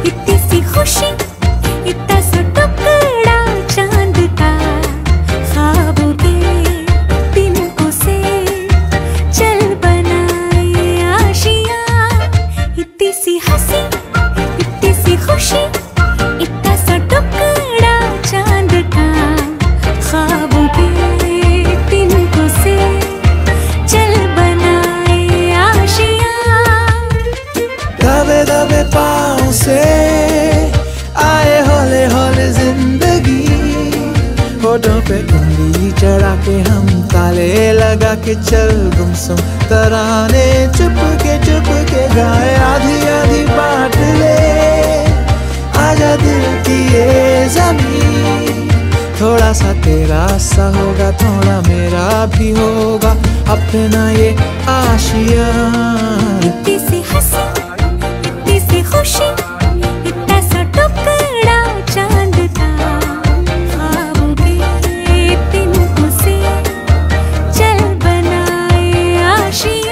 इतनी सी खुशी, इतना सा टुकड़ा चांद का, ख्वाबों के तिनकों से चल बनाए आशियाँ। इतनी सी हंसी, इतनी सी खुशी, इतना सा टुकड़ा चांद का, ख्वाबों के तिनकों से चल बनाए आशियाँ। दबे दबे पाँव से आए हौले हौले जिंदगी, होठों पे उंगली चढ़ा के हम ताले लगा के चल गुमसुम तराने चुप के गाए, आधी आधी बांट ले आजा दिल की ये ज़मीं। थोड़ा सा तेरा सा होगा, थोड़ा मेरा भी होगा, अपना ये आशियाँ। इतनी सी हंसी, इतनी सी खुशी, इतना सा टुकड़ा चांद का, ख्वाबों के तिनकों से चल बनाए आशियाँ।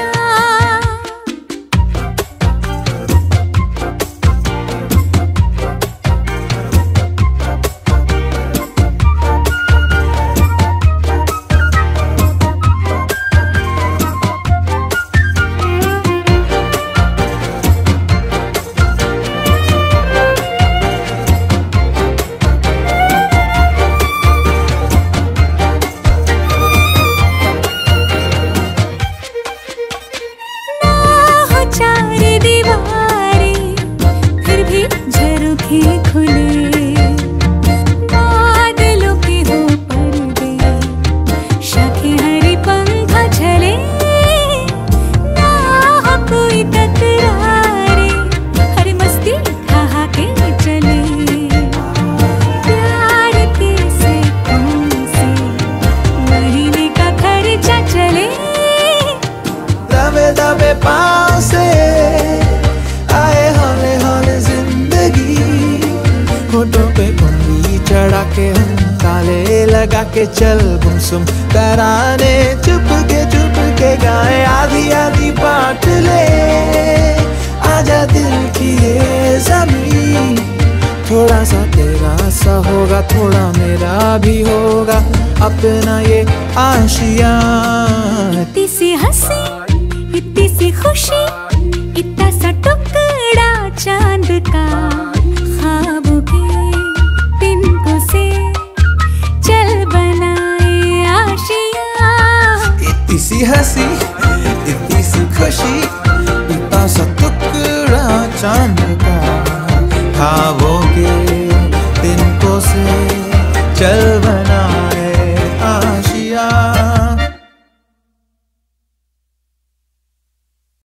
चार दीवारें फिर भी झरोखे खुले, बादलों के हो पर्दे, शाखें हरी पंखा झले, ना हो कोई तकरारे, हर मस्ती खा के चले, प्यार के से कौन से महीने का खर्चा चले। दबे दबे पाँव से आए हौले हौले जिंदगी, होठों पे उंगली चढ़ा के हम ताले लगा के चल गुमसुम तराने चुप के गाए, आधी आधी बांट ले आजा दिल की ये ज़मीं। थोड़ा सा तेरा सा होगा, थोड़ा मेरा भी होगा, अपना ये आशियाँ। इतनी सी हंसी, इतनी सी खुशी, इतना सा टुकड़ा चांद का, ख्वाबों के तिनकों से चल बनाए आशियाँ। इतनी सी हंसी, इतनी सी खुशी, इतना सा टुकड़ा चांद